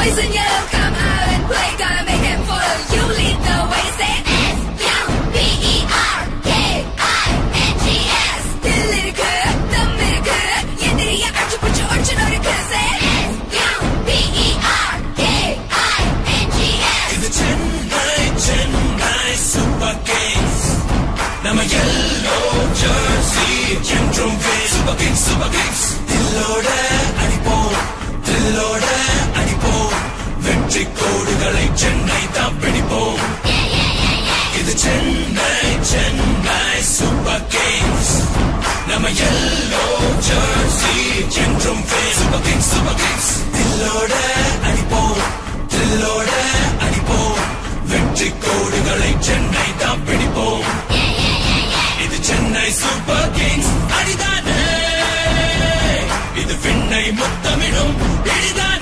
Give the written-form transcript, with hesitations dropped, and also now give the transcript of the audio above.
boys and yellow, come out and play. Gotta make them follow you, lead the way. Say S-U-B-E-R-K-I-N-G-S. The lyrical, the miracle. 얘들이야 얼추부추 얼추 노력해. Say S-U-B-E-R-K-I-N-G-S. இது Chennai Super Kings. நம்ம yellow jersey என்றும் Super Kings, Super Kings. தில்லோட அடிப்போம், தில்லோட அடிப்போம். வெற்றி கோடுகளை சென்னை தான் பிடிப்போம். இது சென்னை Super Kings. நம்ம yellow jersey என்றும் Super Kings, Super Kings. தில்லோட அடிப்போம், தில்லோட அடிப்போம். வெற்றி கோடுகளை சென்னை தான் பிடிப்போம். இது சென்னை Super Kings அடிதானே, இது விண்ணை முத்தமிடும் இடிதான்.